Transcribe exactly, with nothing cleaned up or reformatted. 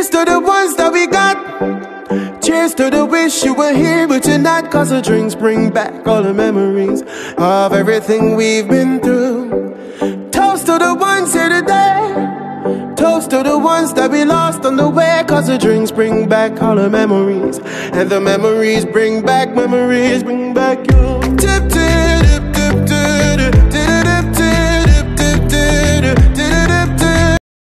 Cheers to the ones that we got. Cheers to the wish you were here but you're not. Cause the drinks bring back all the memories of everything we've been through. Toast to the ones here today. Toast to the ones that we lost on the way. Cause the drinks bring back all the memories, and the memories bring back, memories bring back you. Tip